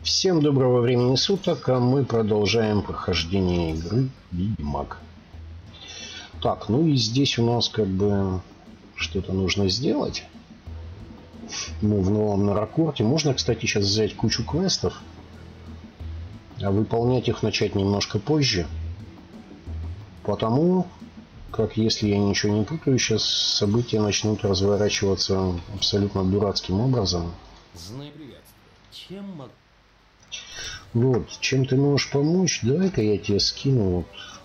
Всем доброго времени суток, а мы продолжаем прохождение игры Ведьмак. Так, ну и здесь у нас как бы что-то нужно сделать. Ну, в новом Наракорте можно, кстати, сейчас взять кучу квестов, а выполнять их начать немножко позже. Потому как, если я ничего не путаю, сейчас события начнут разворачиваться абсолютно дурацким образом. Знай, приветствую. Чем могу? Вот, чем ты можешь помочь? Давай-ка я тебе скину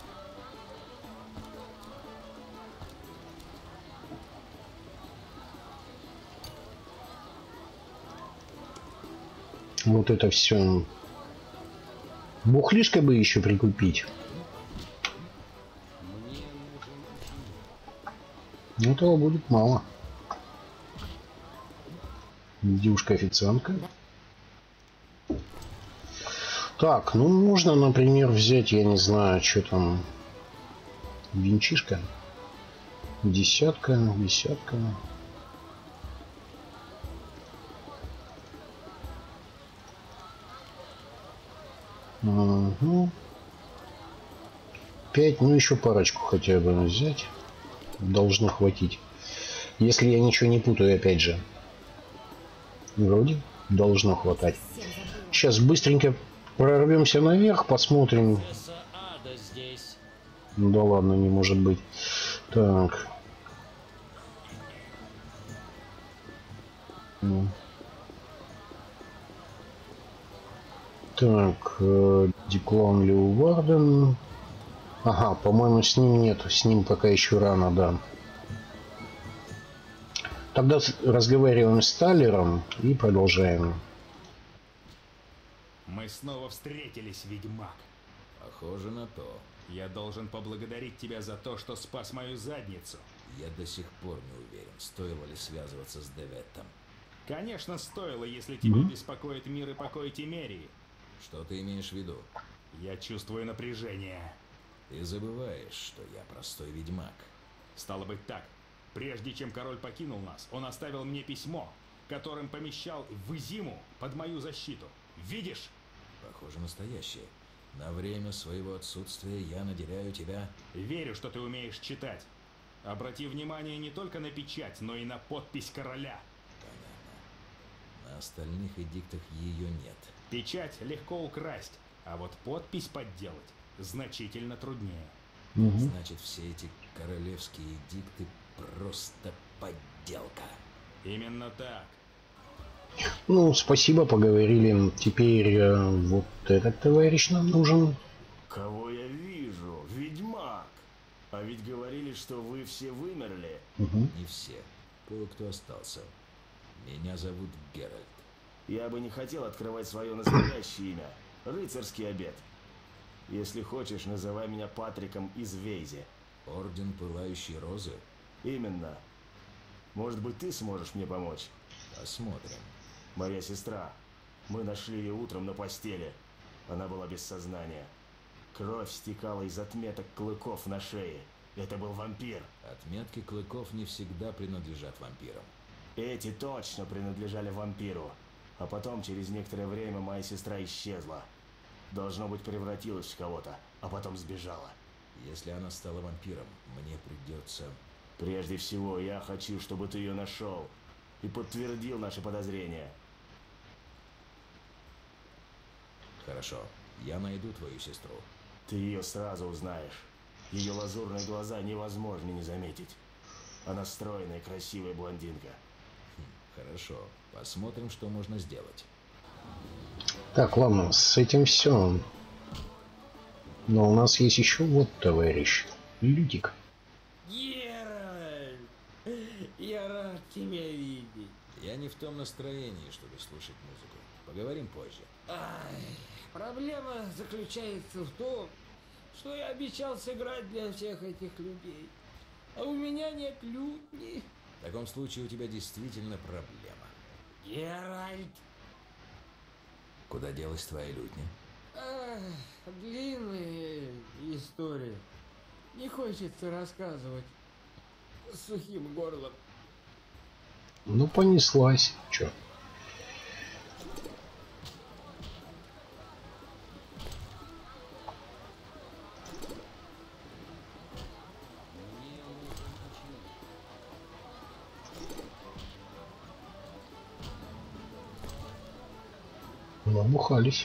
вот это все. Бухлишко бы еще прикупить. Мне нужен ученик. Этого будет мало. Девушка-официантка. Так, ну можно, например, взять, я не знаю, что там. Винчишка. Десятка. Угу. 5, ну еще парочку хотя бы взять. Должно хватить. Если я ничего не путаю, опять же. Вроде должно хватать. Сейчас быстренько прорвемся наверх, посмотрим. Принцесса Ада здесь. Да ладно, не может быть. Так. Ну. Так, Диклан Леуварден. Ага, по-моему, с ним нету. С ним пока еще рано, да. Тогда разговариваем с Талером и продолжаем. Мы снова встретились, ведьмак. Похоже на то. Я должен поблагодарить тебя за то, что спас мою задницу. Я до сих пор не уверен, стоило ли связываться с Деветтом. Конечно, стоило, если тебя беспокоит мир и покой Тимерии. Что ты имеешь в виду? Я чувствую напряжение. Ты забываешь, что я простой ведьмак. Стало быть так. Прежде чем король покинул нас, он оставил мне письмо, которым помещал в Изиму под мою защиту. Видишь? Похоже, настоящее. На время своего отсутствия я наделяю тебя... Верю, что ты умеешь читать. Обрати внимание не только на печать, но и на подпись короля. Понятно. На остальных эдиктах ее нет. Печать легко украсть, а вот подпись подделать значительно труднее. Значит, все эти королевские эдикты просто подделка. Именно так. Ну, спасибо, поговорили. Теперь вот этот товарищ нам нужен. Кого я вижу? Ведьмак! А ведь говорили, что вы все вымерли. Не все. Кое-кто остался. Меня зовут Геральт. Я бы не хотел открывать свое настоящее имя. Рыцарский обет. Если хочешь, называй меня Патриком из Вейзи. Орден Пылающей Розы? Именно. Может быть, ты сможешь мне помочь? Посмотрим. Моя сестра. Мы нашли ее утром на постели. Она была без сознания. Кровь стекала из отметок клыков на шее. Это был вампир. Отметки клыков не всегда принадлежат вампирам. Эти точно принадлежали вампиру. А потом, через некоторое время, моя сестра исчезла. Должно быть, превратилась в кого-то, а потом сбежала. Если она стала вампиром, мне придется... Прежде всего, я хочу, чтобы ты ее нашел и подтвердил наши подозрения. Хорошо, я найду твою сестру. Ты ее сразу узнаешь. Ее лазурные глаза невозможно не заметить. Она стройная, красивая блондинка. Хорошо, посмотрим, что можно сделать. Так, ладно, с этим все. Но у нас есть еще вот товарищ. Лютик. Геральт! Я рад тебя видеть. Я не в том настроении, чтобы слушать музыку. Поговорим позже. Ай, проблема заключается в том, что я обещал сыграть для всех этих людей. А у меня нет лютни. В таком случае у тебя действительно проблема. Геральт! Куда делась твоя лютня? Ах, длинная история. Не хочется рассказывать с сухим горлом. Ну, понеслась. Чё? Набухались.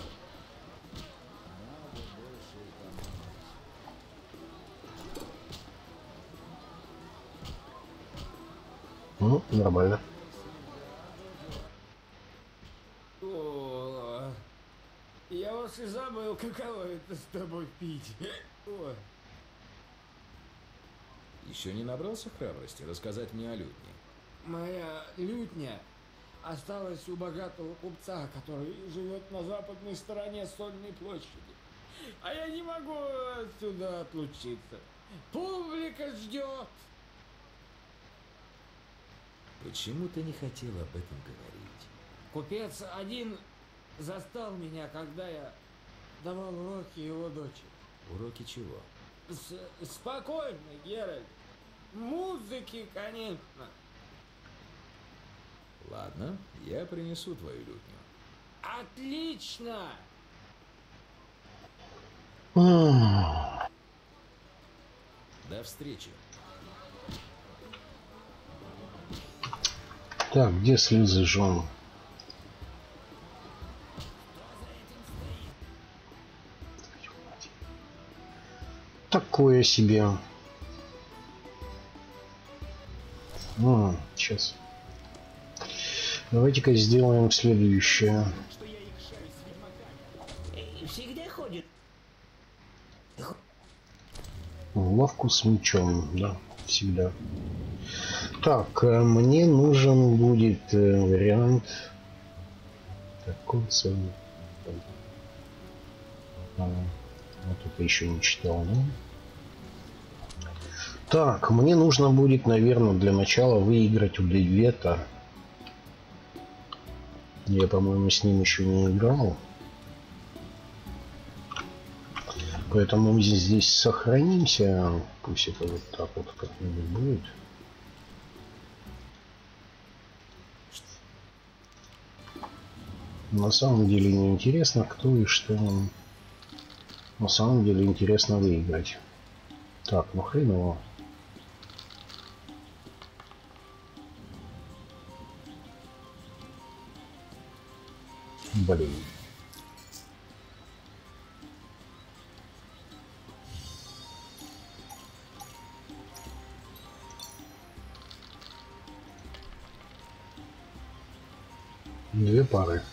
Ну, нормально. О, я уж и забыл, каково это с тобой пить. О, Еще не набрался храбрости рассказать мне о лютне? моя лютня осталась у богатого купца, который живет на западной стороне Сольной площади. А я не могу отсюда отлучиться. Публика ждет. Почему ты не хотел об этом говорить? Купец один застал меня, когда я давал уроки его дочери. Уроки чего? Спокойно, Геральт. Музыки, конечно. Ладно, я принесу твою лютню. Отлично! До встречи. Так, где слезы жен? Такое себе. Сейчас. Давайте-ка сделаем следующее. Всегда ходит. Лавку с мечом, да, всегда. Так, мне нужен будет вариант. Такой целый. Вот это еще не читал, да? Так, мне нужно будет, наверное, для начала выиграть у Девета. Я, по-моему, с ним еще не играл. Поэтому мы здесь сохранимся. Пусть это вот так вот как-нибудь будет. На самом деле не интересно, кто и что. На самом деле интересно выиграть. Так, ну хрен его. Блин. Две пары.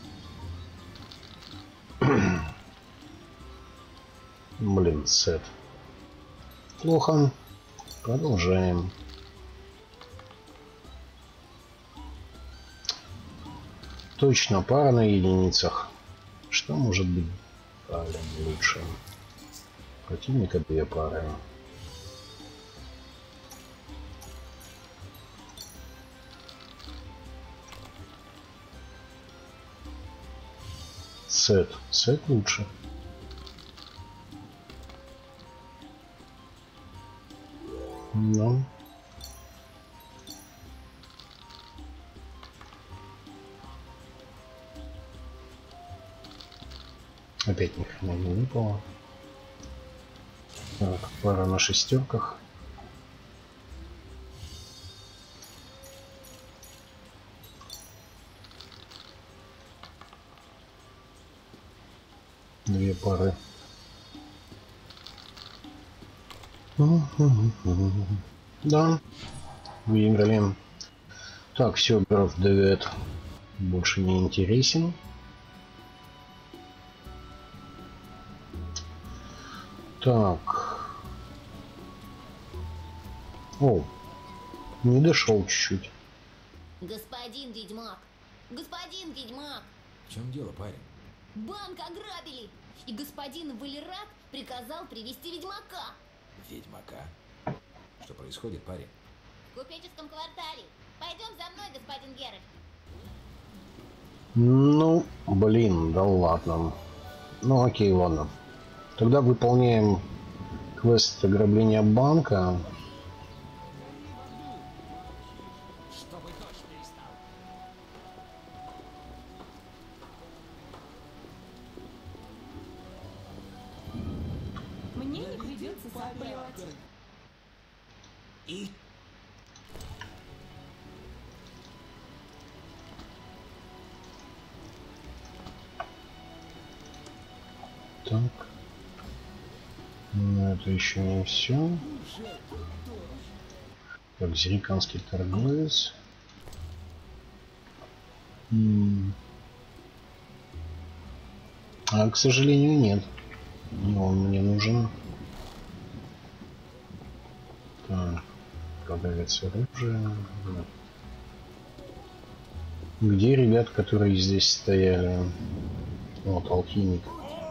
Блин, сет. Плохо. Продолжаем. Точно, пара на единицах. Что может быть правильно лучше? Противника две пары. Сет. Сет лучше. Ну. Опять ни хрена не выпало. Так, пара на шестерках. Две пары. Да, выиграли. Так, все, граф Девет больше не интересен. Так. О, не дошел чуть-чуть. Господин ведьмак! Господин ведьмак! В чем дело, парень? Банк ограбили! И господин Валерат приказал привести ведьмака! Ведьмака. Что происходит, парень? В купеческом квартале. Пойдем за мной, господин Геральт. Ну, блин, да ладно. Ну окей, ладно. Тогда выполняем квест ограбления банка. Чтобы дождь перестал. Мне не придется сам поливать. И Так. Но это еще не все. Так, зериканский торговец. А, к сожалению, нет. Он мне нужен. Так, продавец оружия. Да. Где ребят, которые здесь стояли? Вот, алхимик.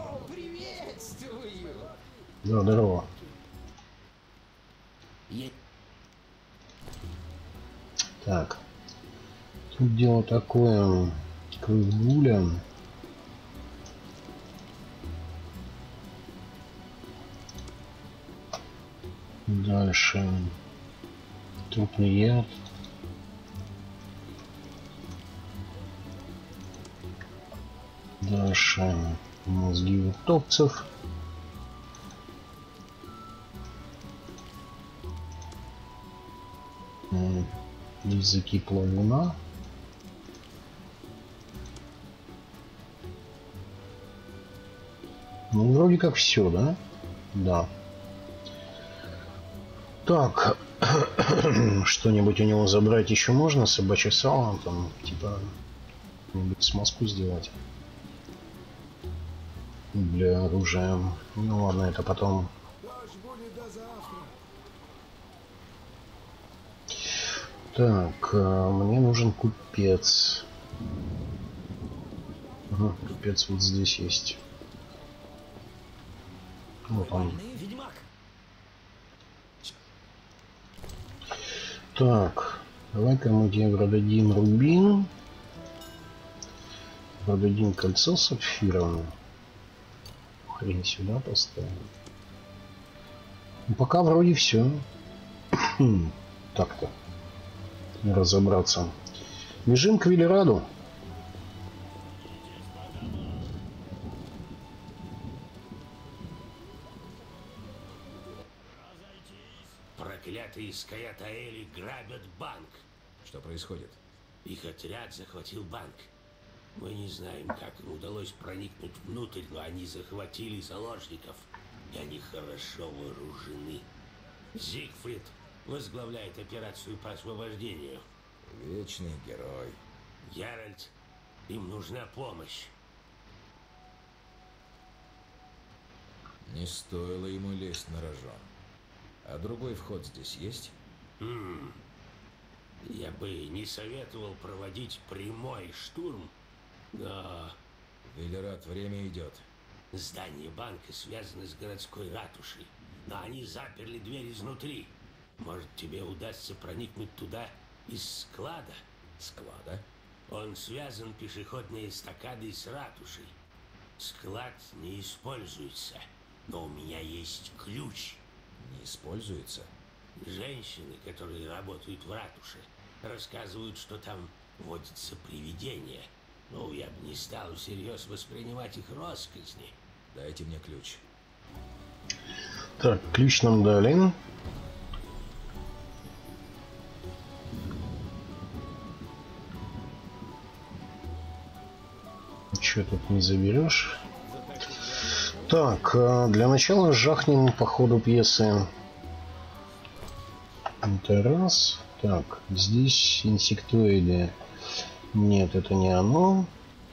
Да, здорово. Так. Тут дело такое. Крыльгуля. Дальше. Трупный яд. Дальше. Мозги утопцев. Языки плавуна. Ну, вроде как все, да? Да. Так. Что-нибудь у него забрать еще можно? Собачье сало, там, типа, смазку сделать. Для оружия. Ну ладно, это потом. Так, мне нужен купец. Ага, купец вот здесь есть. Вот он. Так, давай-ка мы тебе продадим рубин. Продадим кольцо сапфировое. Хрень сюда поставим. Ну, пока вроде все. Так-то. Разобраться. Бежим к Велераду. Проклятые Скаятаэли грабят банк. Что происходит? Их отряд захватил банк. Мы не знаем, как им удалось проникнуть внутрь, но они захватили заложников. И они хорошо вооружены. Зигфрид возглавляет операцию по освобождению. Вечный герой. Геральт, им нужна помощь. Не стоило ему лезть на рожон. А другой вход здесь есть? Я бы не советовал проводить прямой штурм, но... Велерат, время идет. Здание банка связано с городской ратушей, но они заперли дверь изнутри. Может, тебе удастся проникнуть туда из склада? Склада? Он связан пешеходной эстакадой с ратушей. Склад не используется, но у меня есть ключ. Не используется? Женщины, которые работают в ратуше, рассказывают, что там водятся привидения. Ну, я бы не стал всерьез воспринимать их россказни. Дайте мне ключ. Так, ключ нам дали. Что тут не заберешь? Так, для начала жахнем по ходу пьесы. Это раз. Так, здесь инсектоиды. Нет, это не оно.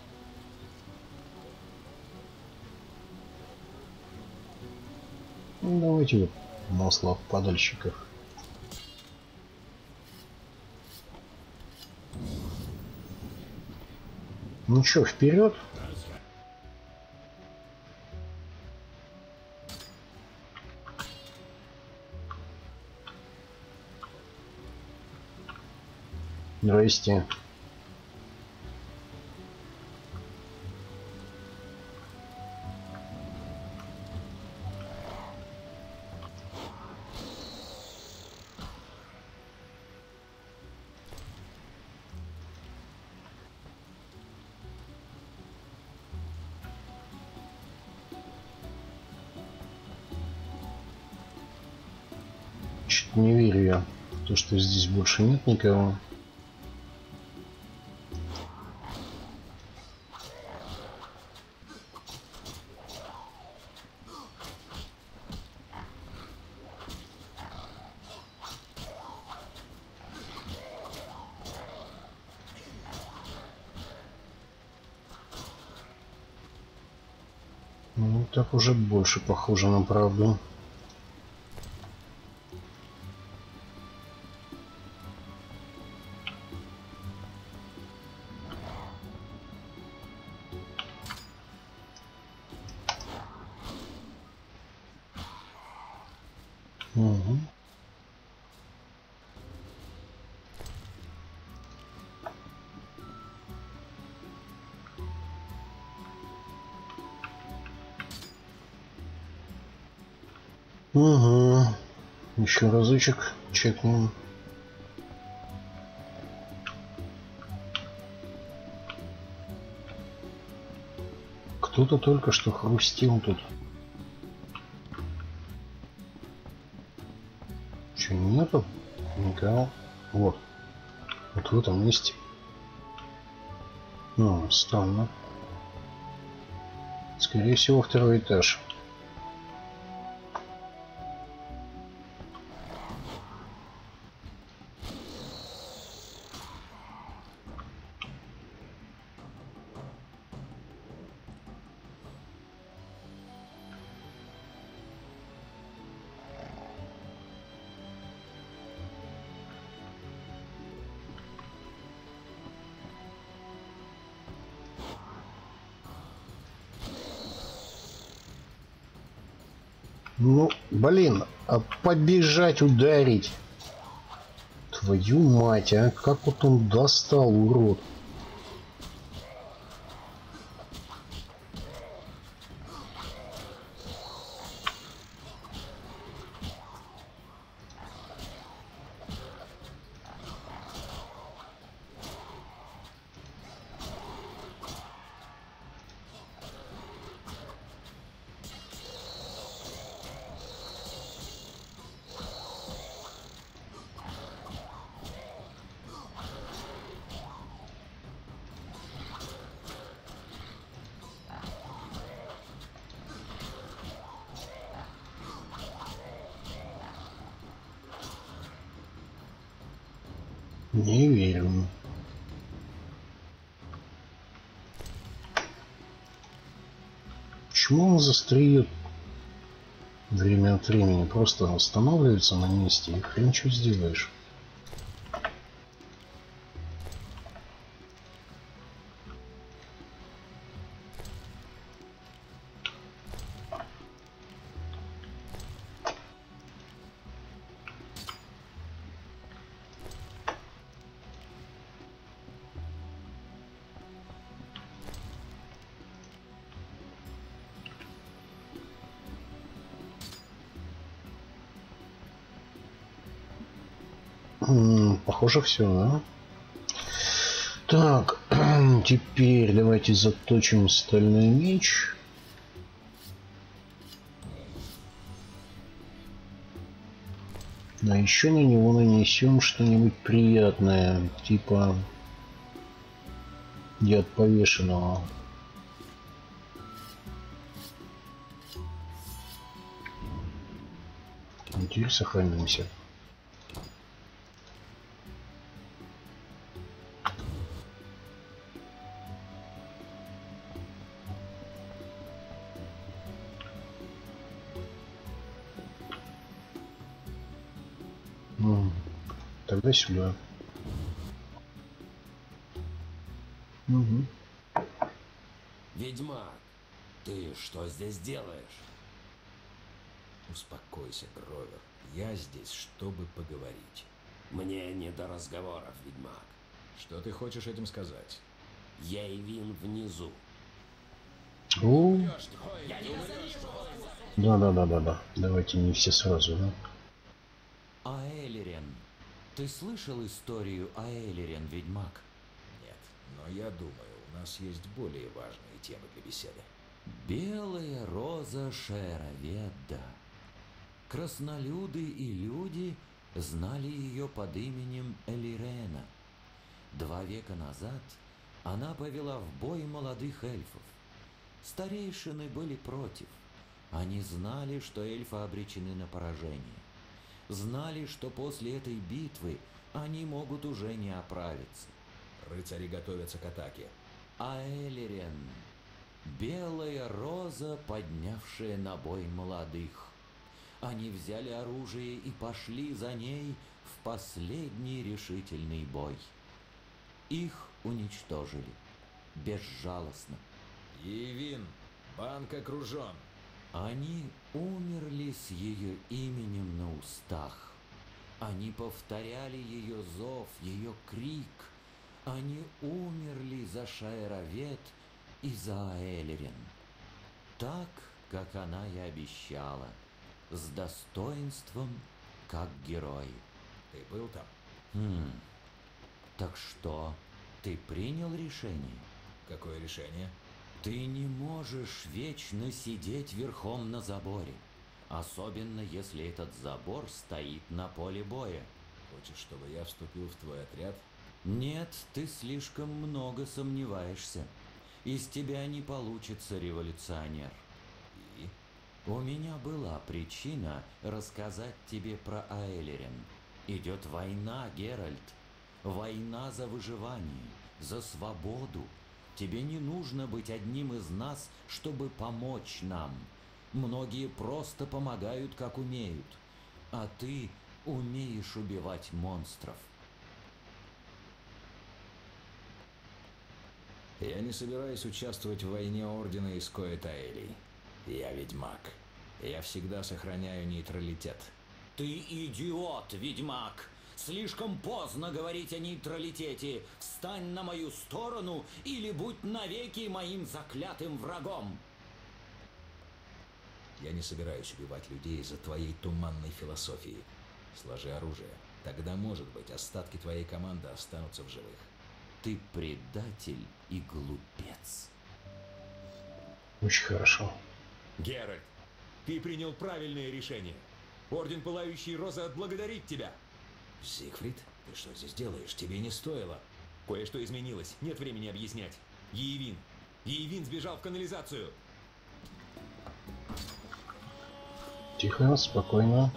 Ну, давайте вот масло в падальщиках. Ну что, вперед? Здрасте. Что-то не верю я, то, что здесь больше нет никого. Ну, так уже больше похоже на правду. Угу. Угу. Еще разочек чекнем. Кто-то только что хрустел тут. Че, нету? Никого. Вот. Вот в этом месте. Ну, странно. Скорее всего, второй этаж. Ну, блин, а побежать ударить? Твою мать, а как вот он достал, урод. Не верю. Почему он застряет время от времени? Просто останавливается на месте и хрен что сделаешь. Похоже, все, да? Так, теперь давайте заточим стальной меч. А еще на него нанесем что-нибудь приятное, типа яд повешенного. Теперь сохранимся. Тогда сюда. Угу. Ведьмак, ты что здесь делаешь? Успокойся, Гровер. Я здесь, чтобы поговорить. Мне не до разговоров, ведьмак. Что ты хочешь этим сказать? Яйвин внизу. О. Да. Давайте не все сразу, да? Аэлирен. Ты слышал историю Аэлирен, ведьмак? Нет, но я думаю, у нас есть более важные темы для беседы. Белая роза Шероведда. Краснолюды и люди знали ее под именем Элирена. 2 века назад она повела в бой молодых эльфов. Старейшины были против. Они знали, что эльфы обречены на поражение. Знали, что после этой битвы они могут уже не оправиться. Рыцари готовятся к атаке. Аэлирен, белая роза, Роза, поднявшая на бой молодых. Они взяли оружие и пошли за ней в последний решительный бой. Их уничтожили безжалостно. Евин, банк окружен. Они умерли с ее именем на устах. Они повторяли ее зов, ее крик. Они умерли за Шаэравет и за Аэльрен. Так, как она и обещала, с достоинством, как герой. Ты был там? Так что, ты принял решение? Какое решение? Ты не можешь вечно сидеть верхом на заборе, особенно если этот забор стоит на поле боя. Хочешь, чтобы я вступил в твой отряд? Нет, ты слишком много сомневаешься. Из тебя не получится революционер. И? У меня была причина рассказать тебе про Аэльрен. Идет война, Геральт. Война за выживание, за свободу. Тебе не нужно быть одним из нас, чтобы помочь нам. Многие просто помогают, как умеют. А ты умеешь убивать монстров. Я не собираюсь участвовать в войне Ордена Искоэ-Таэлий. Я ведьмак. Я всегда сохраняю нейтралитет. Ты идиот, ведьмак! Слишком поздно говорить о нейтралитете. Встань на мою сторону или будь навеки моим заклятым врагом. Я не собираюсь убивать людей из-за твоей туманной философии. Сложи оружие. Тогда, может быть, остатки твоей команды останутся в живых. Ты предатель и глупец. Очень хорошо. Геральт, ты принял правильное решение. Орден Пылающей Розы отблагодарит тебя. Зигфрид, ты что здесь делаешь? Тебе не стоило. Кое-что изменилось. Нет времени объяснять. Еевин. Еевин сбежал в канализацию. Тихо, спокойно.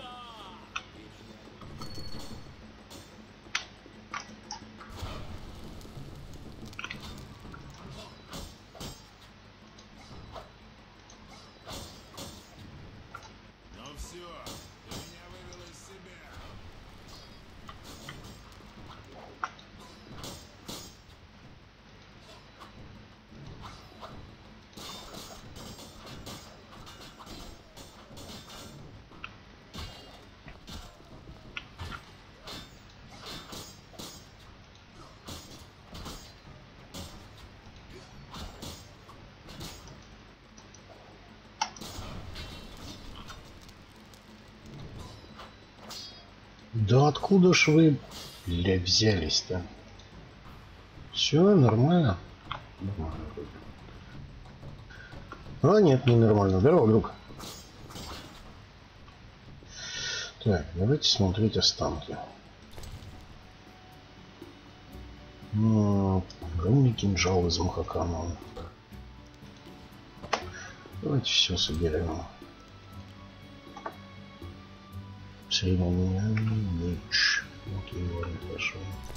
Да откуда ж вы, бля, взялись-то? Все нормально? Нормально. А нет, не нормально. Здорово, друг. Так, давайте смотреть останки. Огромный кинжал из Махакана. Давайте все соберем. Церемониальный меч. Окей, ладно, хорошо.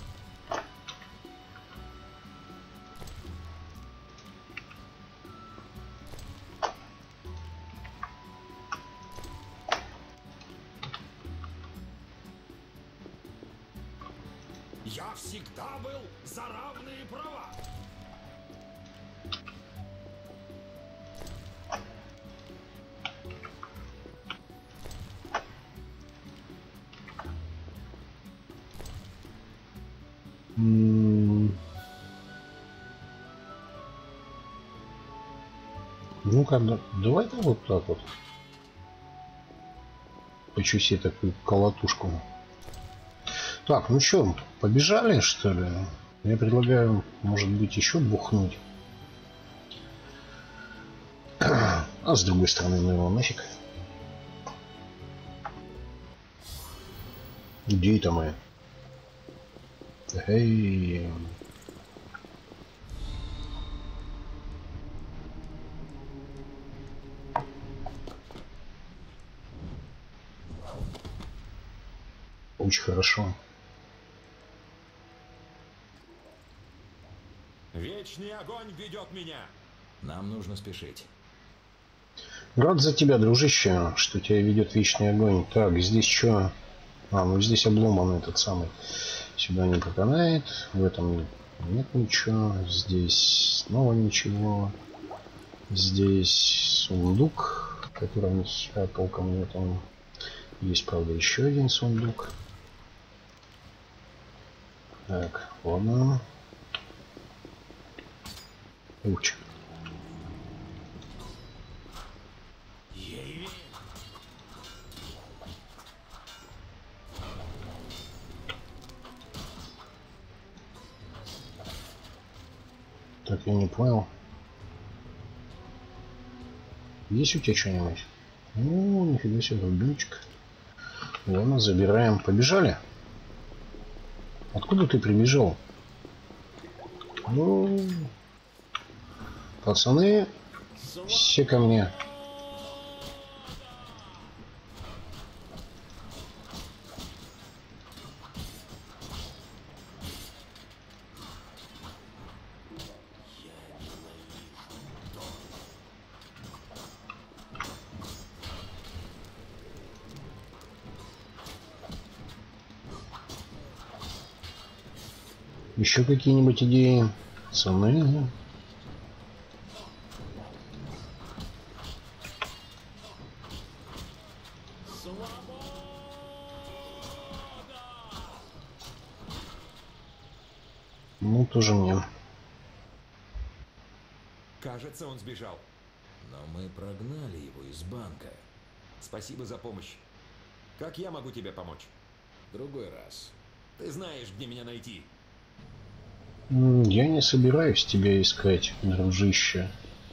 Я всегда был за равные права. Ну-ка, давай-то вот так вот. Хочу себе такую колотушку. Так, ну что, побежали, что ли? Я предлагаю, может быть, еще бухнуть. А с другой стороны, ну его нафиг. Где это мы? Эй. Очень хорошо. Вечный огонь ведет меня. Нам нужно спешить. Рад за тебя, дружище, что тебя ведет вечный огонь. Так, здесь что? А, ну здесь обломан этот самый. Сюда не проканает. В этом нет ничего. Здесь снова ничего. Здесь сундук, который ни хера толком нет. Есть, правда, еще один сундук. Так, ладно. Уч. Так, я не понял. Есть у тебя что-нибудь? Ну, нифига себе, рубинчик. Ладно, забираем. Побежали. Откуда ты прибежал? Ну, пацаны, все ко мне. Еще какие-нибудь идеи? Пацаны? Ну, тоже мне. Кажется, он сбежал. Но мы прогнали его из банка. Спасибо за помощь. Как я могу тебе помочь? В другой раз. Ты знаешь, где меня найти. Я не собираюсь тебя искать, дружище.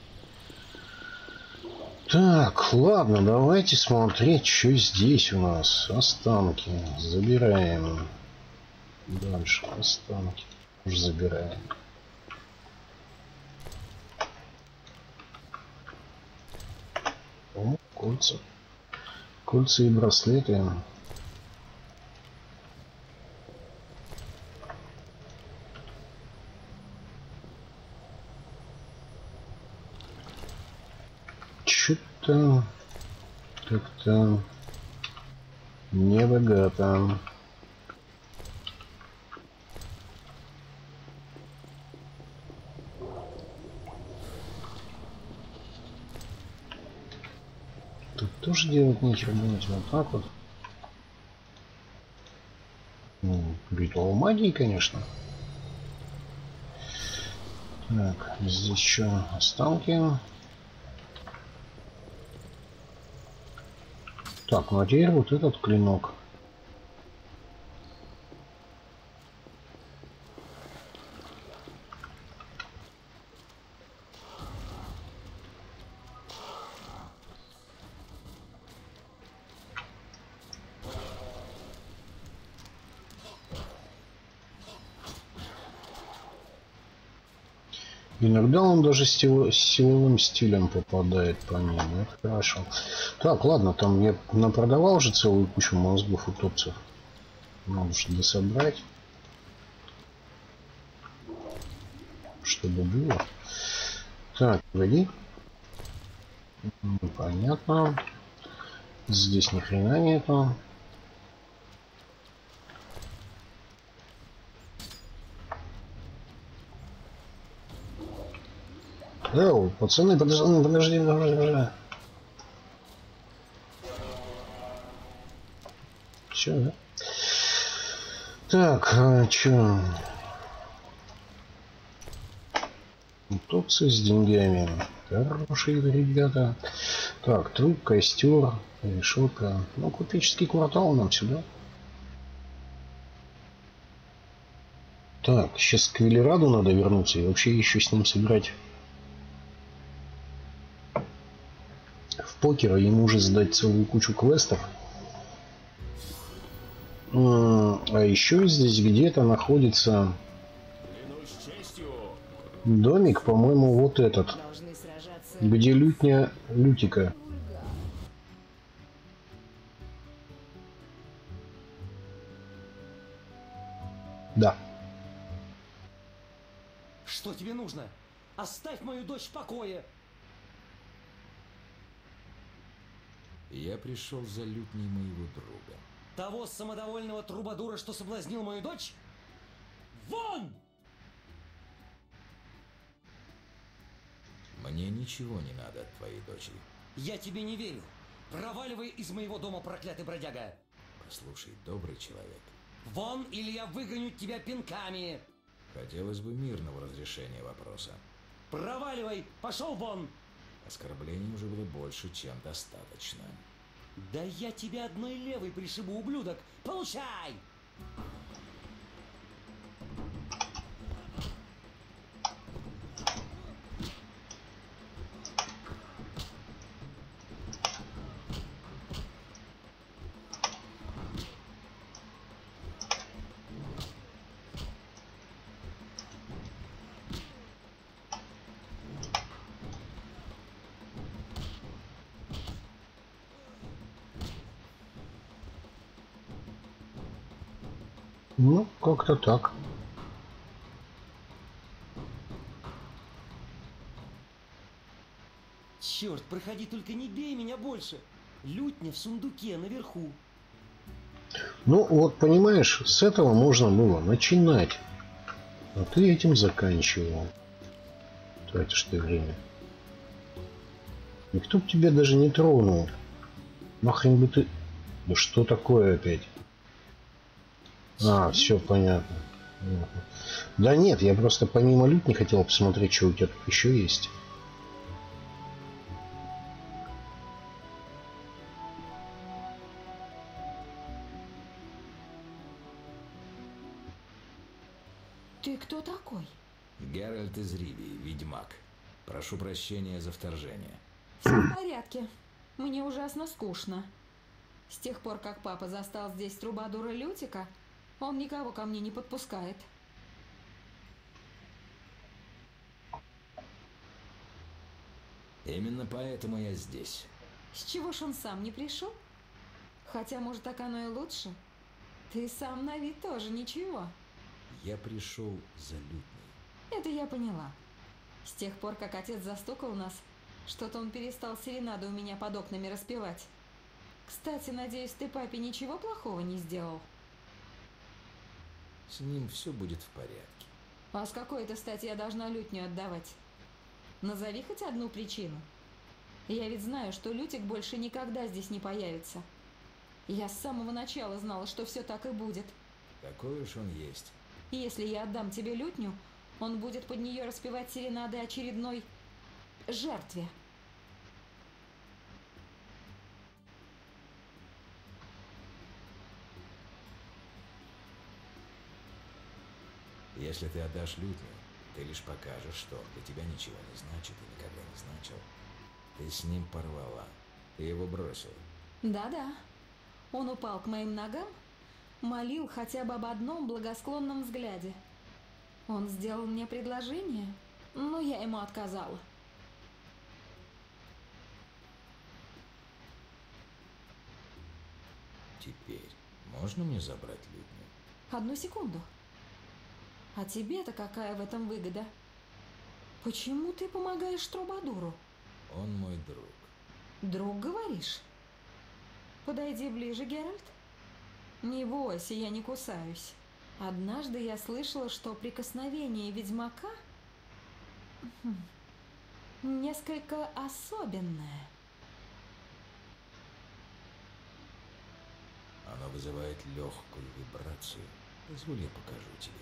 Так, ладно, давайте смотреть, что здесь у нас. Останки. Забираем. Дальше останки. Уже забираем. О, кольца. Кольца и браслеты. Что-то как-то не богато. Тут тоже делать нечего, думать вот так вот. Ну, ритуал магии, конечно. Так, здесь еще останки. Так, ну а теперь вот этот клинок. Иногда он даже с силовым стилем попадает по ним. Это хорошо. Так, ладно, там я напродавал уже целую кучу мозгов утопцев. Надо же дособрать. Чтобы было. Так, погоди. Понятно. Здесь ни хрена нету. Эу, пацаны, подожди. Все, да? Так, чё? Утопцы с деньгами. Хорошие ребята. Так, труп, костер, решетка. Ну, купеческий квартал нам сюда. Так, сейчас к Велираду надо вернуться и вообще еще с ним сыграть. Покера, ему уже сдать целую кучу квестов. А еще здесь где-то находится домик, по-моему, вот этот, где лютика. Да. Что тебе нужно? Оставь мою дочь в покое. Я пришел за лютней моего друга. Того самодовольного трубадура, что соблазнил мою дочь? Вон! Мне ничего не надо от твоей дочери. Я тебе не верю. Проваливай из моего дома, проклятый бродяга. Послушай, добрый человек. Вон, или я выгоню тебя пинками. Хотелось бы мирного разрешения вопроса. Проваливай! Пошел вон! Оскорблений уже было больше, чем достаточно. Да я тебя одной левой пришибу, ублюдок! Получай! Ну, как-то так. Черт, проходи, только не бей меня больше. Лютня в сундуке наверху. Ну, вот понимаешь, с этого можно было начинать. А ты этим заканчивал. Тратишь ты время. Никто б тебя даже не тронул. Нахрен бы ты... Да что такое опять? А, все понятно. Да нет, я просто помимо лютни хотел посмотреть, что у тебя тут еще есть. Ты кто такой? Геральт из Ривии, ведьмак. Прошу прощения за вторжение. Все в порядке. Мне ужасно скучно. С тех пор, как папа застал здесь трубадура Лютика, он никого ко мне не подпускает. Именно поэтому я здесь. С чего ж он сам не пришел? Хотя, может, так оно и лучше. Ты сам на вид тоже ничего. Я пришел за лютней. Это я поняла. С тех пор, как отец застукал нас, что-то он перестал серенаду у меня под окнами распевать. Кстати, надеюсь, ты папе ничего плохого не сделал? С ним все будет в порядке. А с какой это стати я должна лютню отдавать? Назови хоть одну причину. Я ведь знаю, что Лютик больше никогда здесь не появится. Я с самого начала знала, что все так и будет. Такой уж он есть. И если я отдам тебе лютню, он будет под нее распевать серенады очередной жертве. Если ты отдашь лютню, ты лишь покажешь, что он для тебя ничего не значит и никогда не значил. Ты с ним порвала. Ты его бросил. Да-да. Он упал к моим ногам, молил хотя бы об одном благосклонном взгляде. Он сделал мне предложение, но я ему отказала. Теперь можно мне забрать лютню? Одну секунду. А тебе-то какая в этом выгода? Почему ты помогаешь трубадуру? Он мой друг. Друг, говоришь? Подойди ближе, Геральт. Не бойся, я не кусаюсь. Однажды я слышала, что прикосновение ведьмака несколько особенное. Оно вызывает легкую вибрацию. Позволь, я покажу тебе.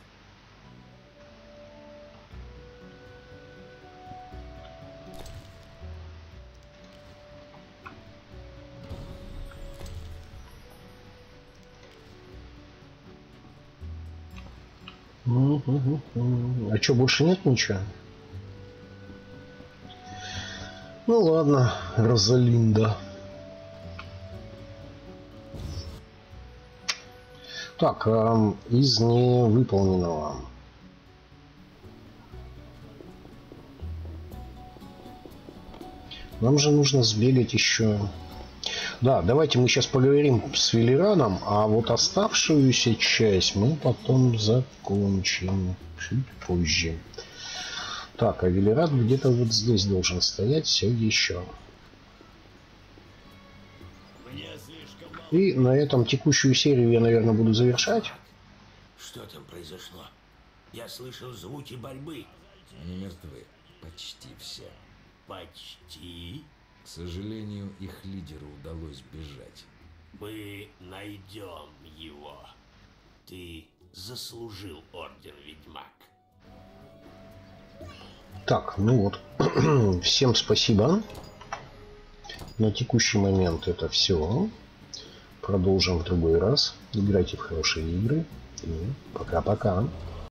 А что, больше нет ничего? Ну ладно, Розалинда. Так, из невыполненного. Нам же нужно сбегать еще. Да, давайте мы сейчас поговорим с Велераном, а вот оставшуюся часть мы потом закончим чуть позже. Так, а Велеран где-то вот здесь должен стоять все еще. И на этом текущую серию я, наверное, буду завершать. Что там произошло? Я слышал звуки борьбы. Они мертвы. Почти все. Почти. К сожалению, их лидеру удалось бежать. Мы найдем его. Ты заслужил орден, ведьмак. Так, ну вот. Всем спасибо. На текущий момент это все. Продолжим в другой раз. Играйте в хорошие игры. И пока-пока.